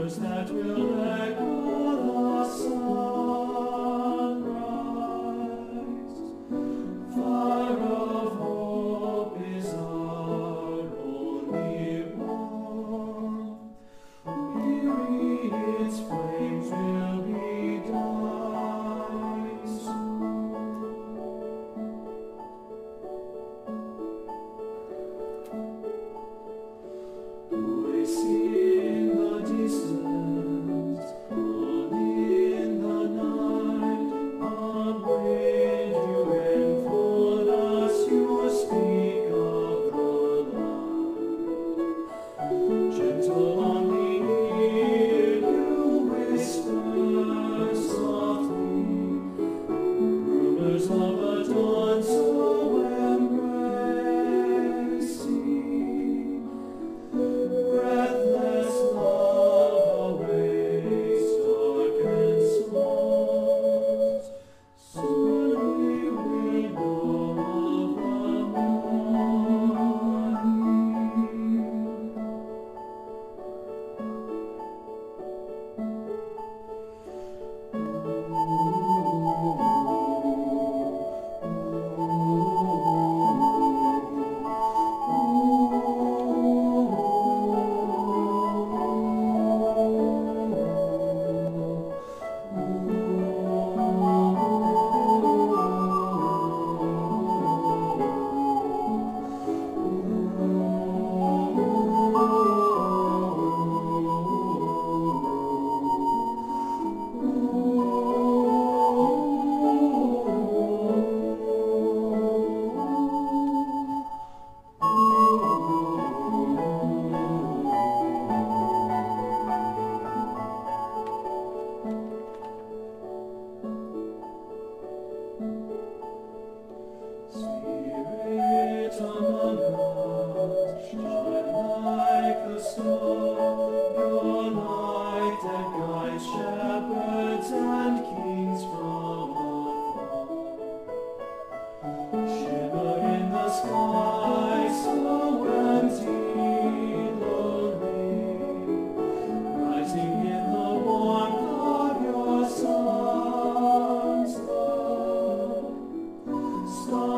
Stars that will echo the sunrise. Fire of hope is our only warmth. Weary its flames will be dying soon. Voice in the distance, call in the night, unbraid you enfold us, you speak of the light. Gentle on the ear you whisper softly, rumors of a dawn so embracing. Breathless love awaits dark and small. Soon we will know of the Spirit among us, shine like the star. Your light that guides shepherds and kings from afar. Shimmer in the sky, so empty, lonely, rising in the warmth of your son's love.